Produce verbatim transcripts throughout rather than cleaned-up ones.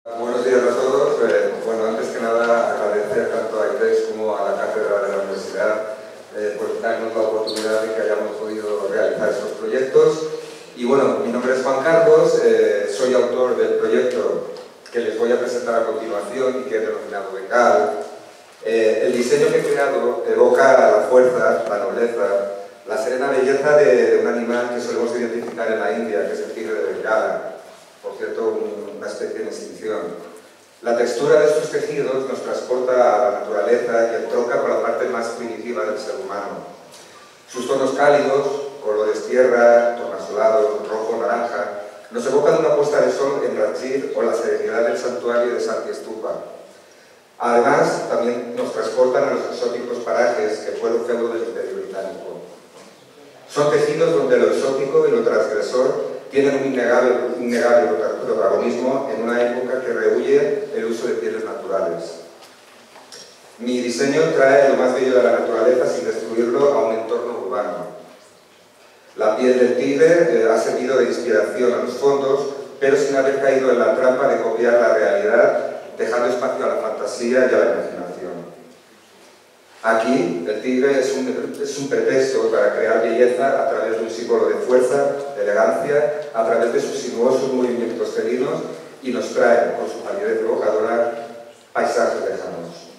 Buenos días a todos. Eh, bueno, antes que nada agradecer tanto a I T E S como a la cátedra de la universidad eh, por darnos la oportunidad de que hayamos podido realizar estos proyectos. Y bueno, mi nombre es Juan Carlos, eh, soy autor del proyecto que les voy a presentar a continuación y que he denominado Bengal. Eh, el diseño que he creado evoca la fuerza, la nobleza, la serena belleza de, de un animal que solemos identificar en la India, que es el tigre de Bengala, por cierto, una especie en extinción. La textura de sus tejidos nos transporta a la naturaleza y entronca con la parte más primitiva del ser humano. Sus tonos cálidos, colores tierra, tornasolados, rojo, naranja, nos evocan una puesta de sol en Ranjit o la serenidad del santuario de Santi Stupa. Además, también nos transportan a los exóticos parajes que fue el feudo del Imperio Británico. Son tejidos donde lo exótico y lo transgresor tienen un innegable, innegable protagonismo en una época que rehúye el uso de pieles naturales. Mi diseño trae lo más bello de la naturaleza sin destruirlo a un entorno urbano. La piel del tigre eh, ha servido de inspiración a los fondos, pero sin haber caído en la trampa de copiar la realidad, dejando espacio a la fantasía y a la imaginación. Aquí, el tigre es un, es un pretexto para crear belleza a través de un símbolo de fuerza, de elegancia, a través de sus sinuosos movimientos felinos y nos trae, con su palidez evocadora, paisajes lejanos.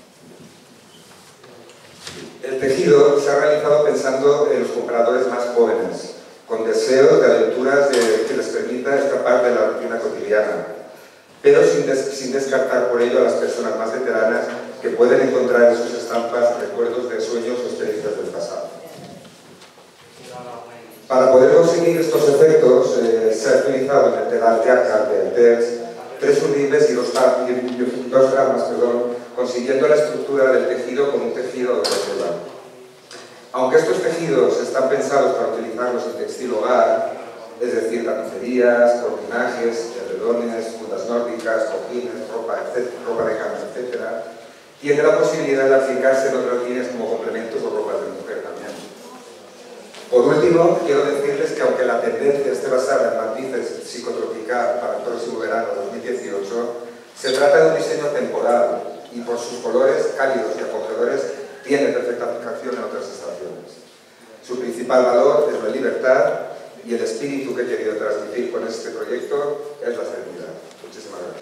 El tejido se ha realizado pensando en los compradores más jóvenes, con deseos de aventuras de, que les permita escapar de la rutina cotidiana, pero sin, des, sin descartar por ello a las personas más veteranas que pueden encontrar en sus estampas recuerdos de sueños o experiencias del pasado. Para poder conseguir estos efectos, eh, se ha utilizado en el telar Jacquard de I T E S tres undibles y dos, dos ramas, perdón, consiguiendo la estructura del tejido como un tejido autocelular. Aunque estos tejidos están pensados para utilizarlos en textil hogar, es decir, tapicerías, cortinajes, edredones, fundas nórdicas, cojines, ropa, ropa de cama, etcétera, tiene la posibilidad de aplicarse en otros fines como complementos o ropas de mujer también. Por último, quiero decirles que aunque la tendencia esté basada en matices psicotropical para el próximo verano dos mil dieciocho, se trata de un diseño temporal y por sus colores cálidos y acogedores tiene perfecta aplicación en otras estaciones. Su principal valor es la libertad y el espíritu que he querido transmitir con este proyecto es la serenidad. Muchísimas gracias.